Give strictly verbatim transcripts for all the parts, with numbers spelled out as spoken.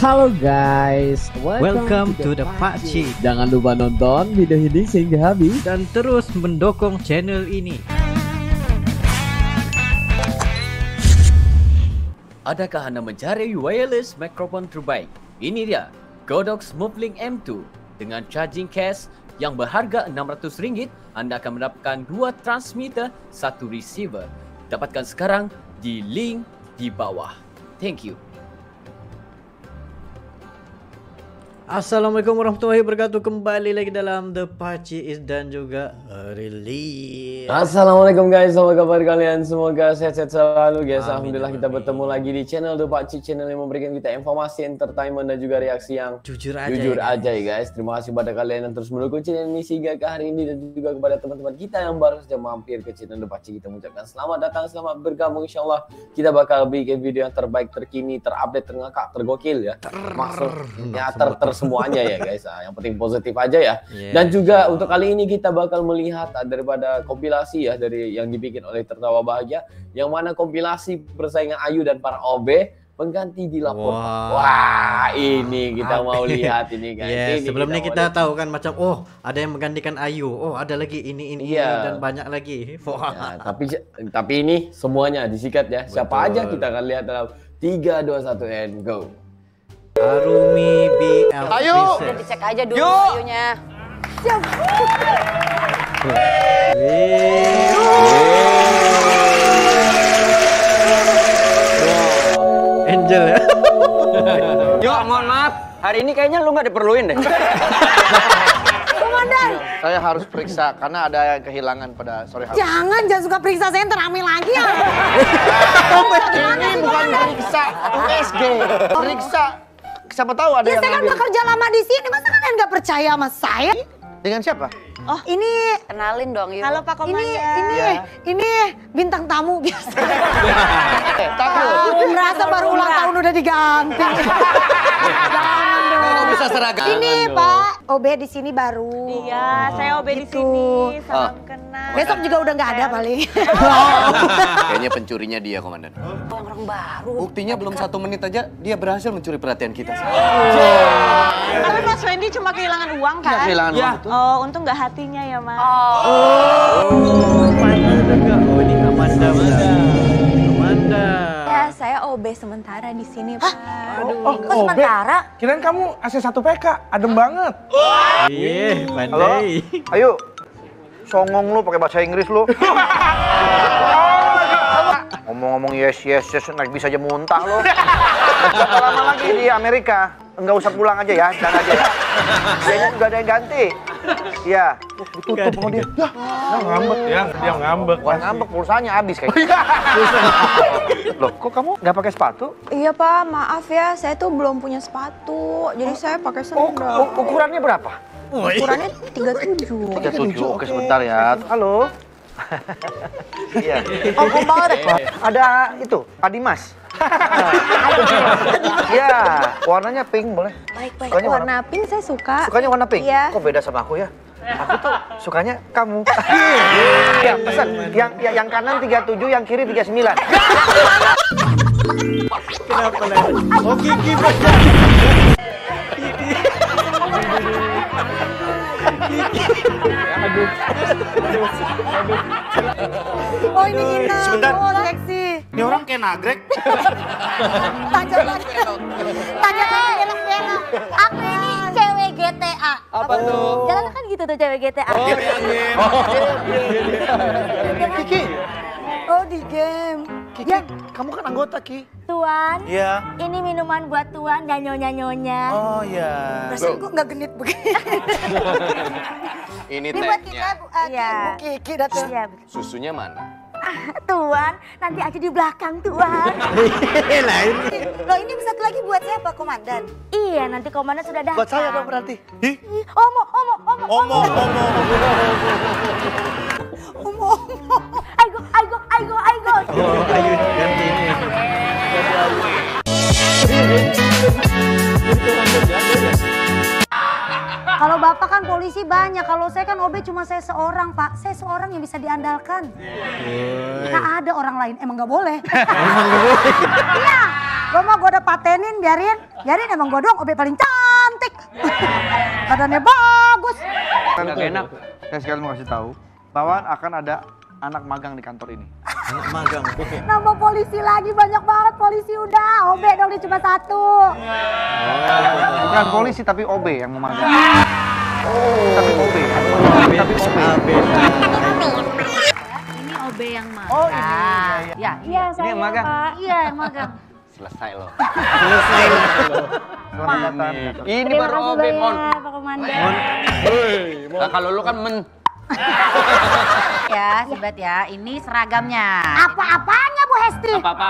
Halo guys, welcome, welcome to, to the Pakcik. Jangan lupa nonton video ini sehingga habis dan terus mendukung channel ini. Adakah Anda mencari wireless microphone terbaik? Ini dia, Godox Movelink M two. Dengan charging case yang berharga enam ratus ringgit, Anda akan mendapatkan dua transmitter, satu receiver. Dapatkan sekarang di link di bawah. Thank you. Assalamualaikum warahmatullahi wabarakatuh. Kembali lagi dalam The Pakcik dan juga Release. Assalamualaikum guys, apa kabar kalian? Semoga sehat-sehat selalu guys. Amin, Alhamdulillah amin. kita bertemu lagi di channel The Pakcik, channel yang memberikan kita informasi, entertainment dan juga reaksi yang Jujur aja, jujur ya, aja ya guys. Terima kasih pada kalian yang terus mendukung channel ini sehingga ke hari ini, dan juga kepada teman-teman kita yang baru saja mampir ke channel The Pakcik, kita mengucapkan selamat datang, selamat bergabung. Insyaallah kita bakal bikin video yang terbaik, terkini, terupdate, terngakak, tergokil ya. Maksudnya ter, ter semuanya ya guys. Nah, yang penting positif aja ya. Yeah. Dan juga untuk kali ini kita bakal melihat uh, daripada kompilasi ya dari yang dibikin oleh Tertawa Bahagia, yang mana kompilasi persaingan Ayu dan para O B pengganti dilaporkan. Wow. Wah, ini kita mau lihat ini guys. Yeah, ini sebelumnya kita, kita, tahu kan macam oh ada yang menggantikan Ayu, oh ada lagi ini ini, Yeah. ini dan banyak lagi. Wah. Ya, tapi tapi ini semuanya disikat ya. Siapa Betul. aja kita akan lihat dalam tiga dua satu and go. Arumi B L Ayo, Princess. udah dicek aja dulu Yuk. ayunya. Angel ya. Yo, mohon maaf. Hari ini kayaknya lu nggak diperluin deh. Komandan, Saya harus periksa karena ada yang kehilangan pada sore hari. jangan jangan suka periksa saya ntar hamil lagi ya. Ini bukan periksa U S G. Periksa. Siapa tahu ada Ya yang saya kan ngambil. bekerja lama di sini, masa kalian nggak percaya sama saya? Dengan siapa? Oh ini, Kenalin dong, yuk. halo Pak Komandan. Ini, ini, Ya. ini bintang tamu biasa. Eh, takut. Aku merasa baru ulang tahun udah diganti. Jangan dong. Kok bisa seragam? Ini Pak, O B di sini baru. Iya, saya O B di Gitu. sini. Salam Oh. kenal. Besok juga udah nggak ada paling. Kayaknya pencurinya dia, Komandan. Orang baru. Buktinya belum satu menit aja dia berhasil mencuri perhatian kita. Tapi Mas Wendy cuma kehilangan uang Iya, kan? kehilangan uang itu. Oh, untung nggak hatinya ya, Mas. Oh, mana juga. Oh, ini Amanda. Amanda. Ya, saya O B sementara di sini, Pak. Oh, sementara. Kirain kamu A C satu P K, adem banget. Iya, pandai. Ayo. Songong lu pakai bahasa Inggris lu. Ngomong-ngomong yes yes yes naik bisa aja muntah lu. Berapa lama lagi di Amerika? Enggak usah pulang aja ya, jangan aja ya. Kayaknya udah ada yang ganti. Iya. Ditutup sama dia. Ya, ngambek ya, dia ngambek. Bukan ngambek, pulsanya habis kayaknya. Loh, kok kamu nggak pakai sepatu? Iya, Pak. Maaf ya, saya tuh belum punya sepatu. Jadi saya pakai Oh, sandal. u- ukurannya berapa? Ukurannya tiga puluh tujuh. tiga puluh tujuh. Oke, sebentar ya. Halo. Iya. Oh, kemarin. Ada itu, Adimas. Iya, warnanya pink boleh. Baik, baik. Sukanya warna- Warna pink saya suka. Sukanya warna pink? Iya. Kok beda sama aku ya? Aku tuh sukanya kamu. Ya, pesan. Yang ya, yang kanan tiga puluh tujuh, yang kiri tiga puluh sembilan. Kenapa lagi? Oh, Kiki baca. Oh ini Ina. Sebentar. Oh seksi. Ini orang kayak nagrek. Tanya tanya. Tanya tanya belok-belok. Aku ini cewek G T A. Apa tuh? Jalan kan gitu tuh cewek G T A. Kiki, Oh di game. Kiki, kamu kan anggota Ki. Tuan, Iya. ini minuman buat Tuan dan nyonya-nyonya. Oh iya. Perasaan kok nggak genit begini. Ini Ini buat kita, Bu, uh, Iya. Bu Kiki datang. Iya, Susunya mana? Tuan, nanti aja di belakang Tuan. Lah ini. Loh ini satu lagi buat siapa Komandan? Iya, nanti Komandan sudah datang. Buat saya dong berarti. Ih, Omo, omo, omo, omo, omo. omo, omo. Aigo, aigo, aigo, aigo. Oh, ayo ganti ini. Kalau Bapak kan polisi banyak, kalau saya kan O B cuma saya seorang Pak. Saya seorang yang bisa diandalkan. Nggak ada orang lain, emang nggak boleh. Iya, gue mau gue udah patenin, biarin. Jadi emang gua doang O B paling cantik. Badannya bagus. Gak enak. Saya sekali mau kasih tahu bahwa akan ada anak magang di kantor ini. Anak magang. Nambah polisi lagi, banyak banget polisi udah. O B dong, dia cuma satu. Bukan polisi tapi O B yang mau magang. Tapi O B. Tapi O B. Ini O B yang magang. Oh ini. Ya, iya saya yang magang. Pak. Iya yang magang. Selesai loh. Selesai. Selamat datang. Ini baru O B, Mon. Pak Komandan. Nah, kalau lu kan men. Ya, Sibat ya, ini seragamnya. Apa-apanya Bu Hesti? Apa-apa.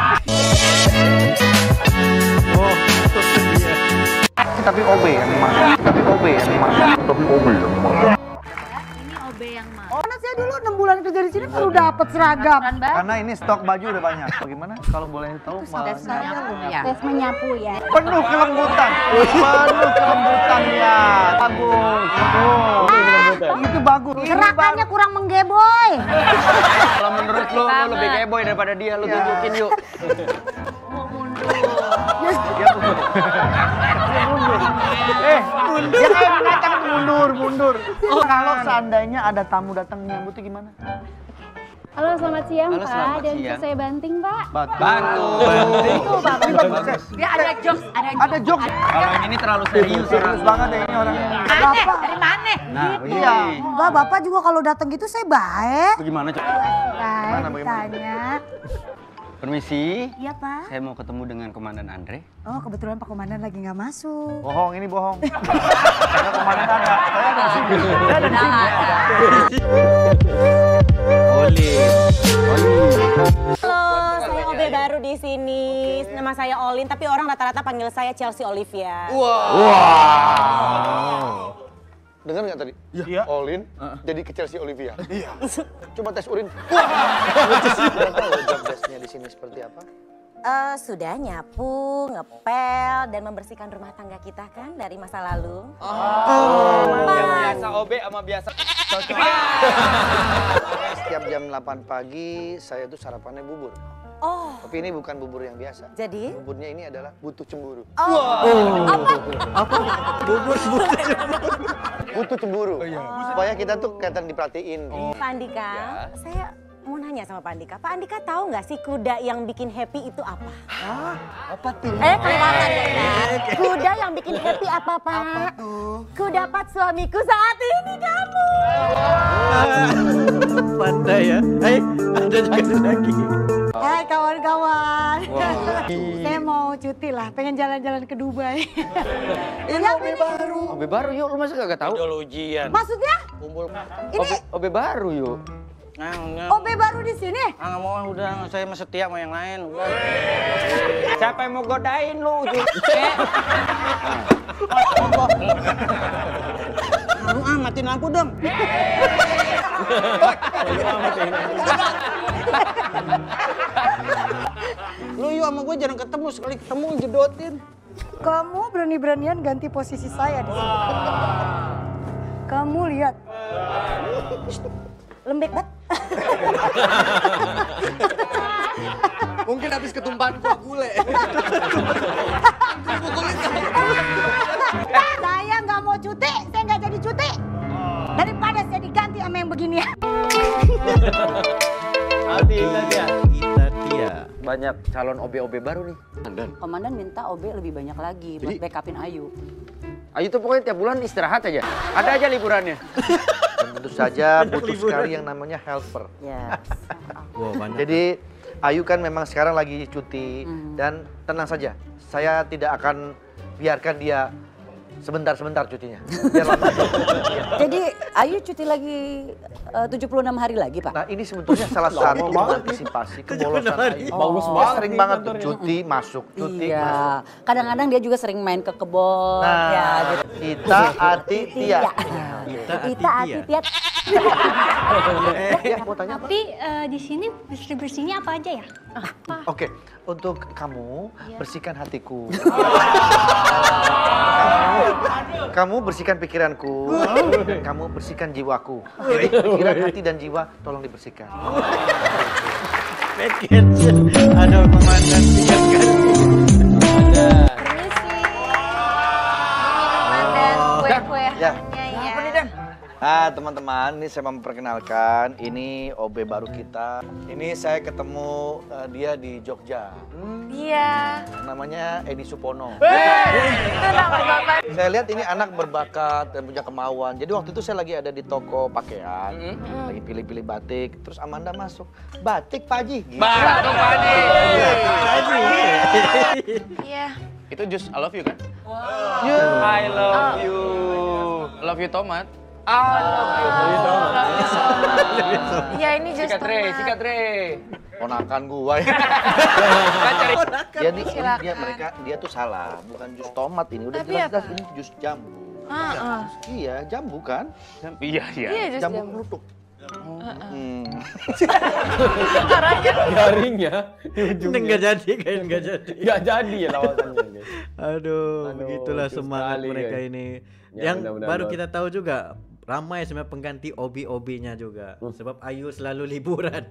Oh, dia. Tapi O B yang magang. Tapi O B yang magang. Tapi O B yang magang. Ini O B yang magang. Oh, nah saya dulu enam bulan kerja di sini baru dapat seragam. Karena ini stok baju udah banyak. Bagaimana kalau boleh tahu? Tes menyapu ya. Tes menyapu ya. Penuh kelembutan. Penuh kelembutan ya. Bagus. Tuh. Itu bagus. Gerakannya kurang menggeboy. Kalau menurut lu, lu lebih keboy daripada dia. Lu tunjukin yuk. Mau mundur. Dia mundur. Dia mundur. Eh, jangan datang mundur, mundur. Kalau seandainya ada tamu datang menyambutnya gimana? Halo, selamat siang, Halo, Pak. selamat Dan siang. saya banting, Pak. Bantu. Itu Bapak. Dia ada jokes, ada jokes. Ada jokes. Kalau yang ini terlalu serius. Serius banget ya ini orangnya. Bapak dari mana? Nah, Iya. Enggak, Bapak juga kalau datang gitu saya baik. Bagaimana, Cok? Baik, ditanya. Permisi. Iya, Pak. Saya mau ketemu dengan Komandan Andre. Oh, kebetulan Pak Komandan lagi nggak masuk. Bohong, ini bohong. Karena komandan ada. Saya ada di sini. Saya ada di sini. Oli. Halo, saya O B baru di sini. Nama saya Olin, tapi orang rata-rata panggil saya Chelsea Olivia. Wow. Wow. Dengar nggak tadi? Iya. Olin jadi ke Chelsea Olivia. Iya. Coba tes urin. Tahu job desk-nya di sini seperti apa? Uh, sudah nyapu, ngepel, dan membersihkan rumah tangga kita kan dari masa lalu. Oh. Yang biasa O B sama biasa. Setiap jam delapan pagi saya tuh sarapannya bubur. Oh. Tapi ini bukan bubur yang biasa. Jadi? Buburnya ini adalah butuh cemburu. Oh. Oh. Apa? Apa? Bubur butuh Butuh cemburu. Oh, iya. Supaya kita tuh kelihatan diperhatiin. Oh. Pak Andika, ya. Saya mau nanya sama Pak Andika. Pak Andika tahu nggak sih kuda yang bikin happy itu apa? Hah? Apa tuh? Eh, kelihatan ya. Kuda yang bikin happy apa, Pak? Apa tuh? Ku dapat suamiku saat ini kamu. Pandai ya. Eh, ada juga lagi. Hai kawan-kawan. Wow. Saya mau cuti lah, pengen jalan-jalan ke Dubai. Ini O B baru. O B baru yuk, lu masa gak tau? Udah ujian. Maksudnya? Kumpul. Ini O B baru yuk. Nah, enggak. O B baru di sini? Ah, nggak mau, udah saya mah setia sama yang lain. Udah. Siapa yang mau godain lu? Lu ah, matiin lampu dong. Lu yuk sama gue jarang ketemu, sekali ketemu jedotin. Kamu berani-beranian ganti posisi saya di sini. Kamu lihat. Lembek banget. Mungkin habis ketumpahan kuah gule. Saya nggak mau cuti, saya nggak jadi cuti. Daripada saya diganti sama yang begini. Aldi, Italia. Italia. Banyak calon O B-O B baru nih. Komandan minta O B lebih banyak lagi buat backupin Ayu. Ayu tuh pokoknya tiap bulan istirahat aja. Ada aja liburannya. Dan tentu saja butuh sekali yang namanya helper. Yes. Wow, jadi Ayu kan memang sekarang lagi cuti hmm. dan tenang saja. Saya tidak akan biarkan dia sebentar-sebentar cutinya. Biar lama. Jadi Ayu cuti lagi uh, tujuh puluh enam hari lagi, Pak? Nah ini sebetulnya salah satu antisipasi kebolosan Ayu. Bagus banget. Dia sering banget tuh cuti masuk, cuti iya. masuk. Kadang-kadang dia juga sering main ke kebon. Nah, ya, gitu. Ita, Ati, Tia. Ita, Ita, Ati, Tia. Ya, mau tanya apa? Tapi uh, di sini bersih-bersihnya apa aja ya? Apa? Oke, untuk kamu bersihkan hatiku. Kamu, kamu bersihkan pikiranku. Kamu bersihkan jiwaku. Jadi pikiran, hati, dan jiwa tolong dibersihkan. Ada komandan tiga kali. Ada. Nah teman-teman, ini saya memperkenalkan, ini O B baru kita. Ini saya ketemu uh, dia di Jogja. Iya. Namanya Edi Supono. Saya lihat ini anak berbakat dan punya kemauan. Jadi waktu itu saya lagi ada di toko pakaian, mm-hmm. lagi pilih-pilih batik. Terus Amanda masuk, batik Pak Haji. Batik Pak Haji. Iya. Itu jus I love you kan? Wow. Yeah. I love you. Love you tomat. I love you. Iya ini jus sikat Re, sikat Re. Ponakan gua ya. Kan cari dia, dia, dia mereka dia tuh salah, bukan jus tomat ini. Udah jelas-jelas ini jus jambu. Ah, ah. Iya, jambu kan? Iya, iya. Iya, jus jambu jambu. kerutuk. Hmm. Garingnya di ujungnya. Nggak jadi, kayak nggak jadi. Nggak jadi ya lawatannya guys. Aduh, Aduh, begitulah lucu semangat sekali, mereka guys. ini. Ya, Yang benar-benar baru luar. kita tahu juga, ramai sebenarnya pengganti O B-O B-nya juga. Hmm. Sebab Ayu selalu liburan.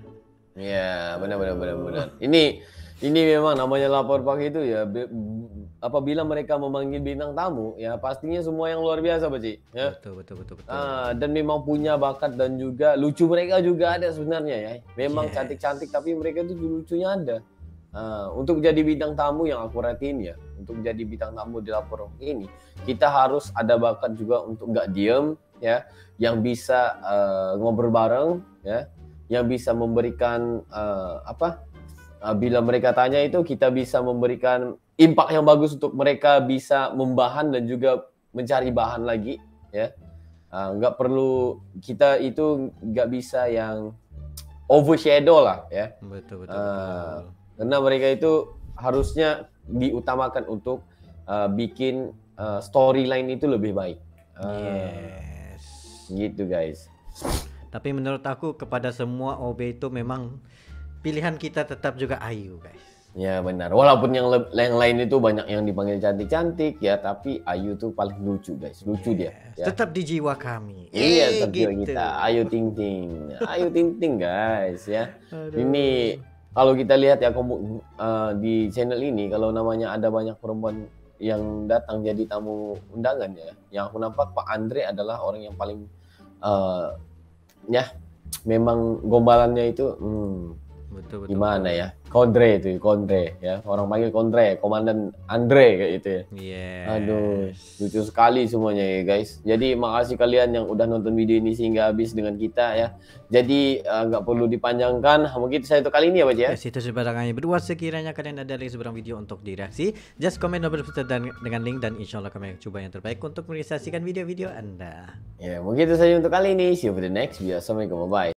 Iya, benar-benar benar-benar. Ini ini memang namanya lapor pagi itu ya. Be, apabila mereka memanggil bintang tamu, ya pastinya semua yang luar biasa, Pak Ci. Ya. Betul, betul, betul, betul. Ah, dan memang punya bakat dan juga lucu mereka juga ada sebenarnya ya. Memang Yes. cantik-cantik tapi mereka itu lucunya ada. Ah, untuk jadi bintang tamu yang aku perhatiin ya, untuk jadi bintang tamu di lapor ini, kita harus ada bakat juga untuk nggak diem ya, yang bisa uh, ngobrol bareng ya, yang bisa memberikan uh, apa? Uh, bila mereka tanya itu kita bisa memberikan impact yang bagus untuk mereka bisa membahan dan juga mencari bahan lagi ya. Uh, nggak perlu kita itu nggak bisa yang overshadow lah ya. Betul, betul, Uh, betul. Karena mereka itu harusnya diutamakan untuk uh, bikin uh, storyline itu lebih baik. Uh, Yes. Gitu guys. Tapi menurut aku kepada semua O B itu memang pilihan kita tetap juga Ayu, guys. Ya benar. Walaupun yang, le- yang lain itu banyak yang dipanggil cantik-cantik ya, tapi Ayu tuh paling lucu guys. Lucu dia. Ya. Tetap di jiwa kami. Iya, Eh, tetap jiwa gitu. kita. Ayu Ting Ting. Ayu Ting Ting guys ya. Aduh. Ini kalau kita lihat ya komu- uh, di channel ini, kalau namanya ada banyak perempuan yang datang jadi tamu undangan ya, yang aku nampak Pak Andre adalah orang yang paling uh, ya memang gombalannya itu hmm, Betul, betul. gimana ya, Kondre itu, Kondre ya, orang panggil Kondre, Komandan Andre kayak gitu ya. Yes. Aduh, lucu sekali semuanya ya guys. Jadi makasih kalian yang udah nonton video ini sehingga habis dengan kita ya. Jadi nggak uh, perlu dipanjangkan. Mungkin saya itu kali ini ya Pak ya. Yes, itu sebarangannya berdua. Sekiranya kalian ada link seberang video untuk direaksi, just komen nomor dan dengan link dan insya Allah kami akan coba yang terbaik untuk merealisasikan video-video Anda. Ya, mungkin itu saja untuk kali ini. See you for the next video. Assalamualaikum, bye.